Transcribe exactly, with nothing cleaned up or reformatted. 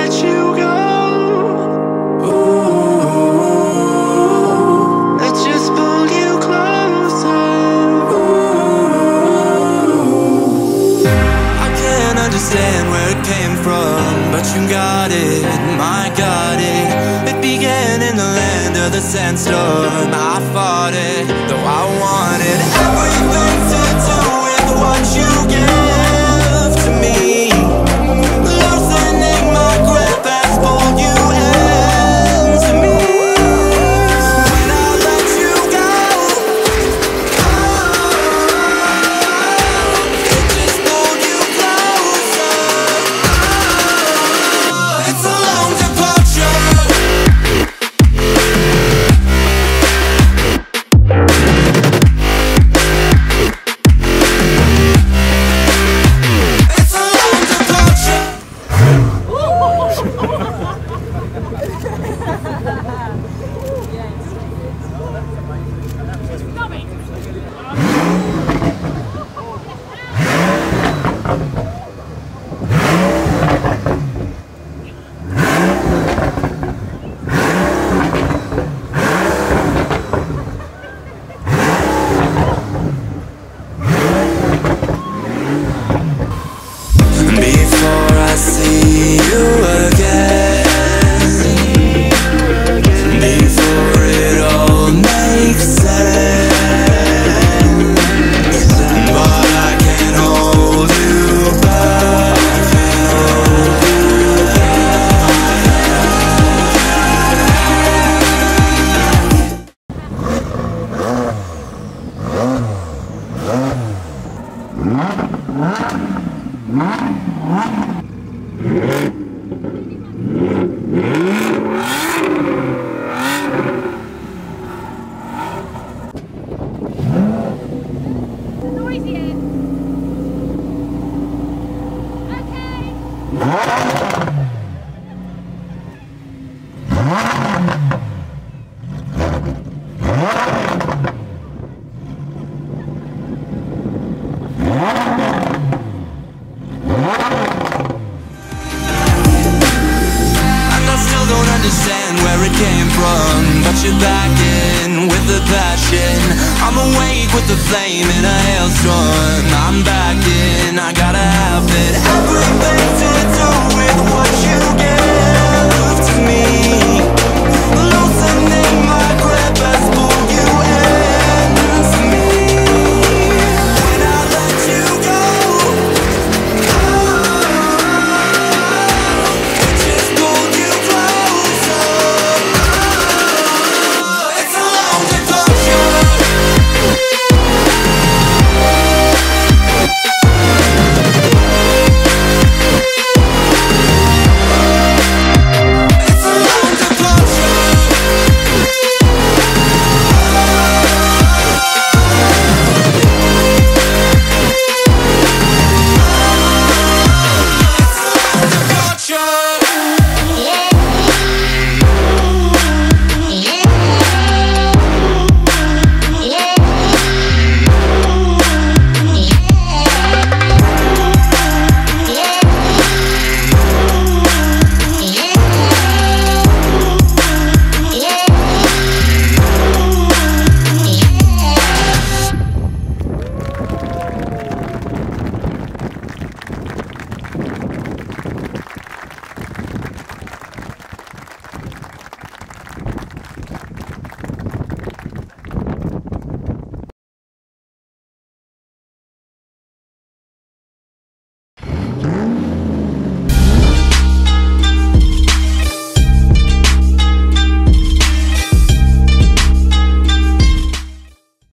let you go. Ooh, I just pulled you closer. Ooh, I can't understand where it came from, but you got it, my got it. It began in the land of the sandstorm. I fought it, though I wanted everything to do with what you give to me. Loosening my grip has pulled you into me. When I let you go, oh, it just pulled you closer. Oh, it's a long departure. Before I see you again, before it all makes sense, but I can't hold you back. Understand where it came from, but you're back in with the passion. I'm awake with the flame in a hailstorm. I'm back in, I gotta have it. Everything to do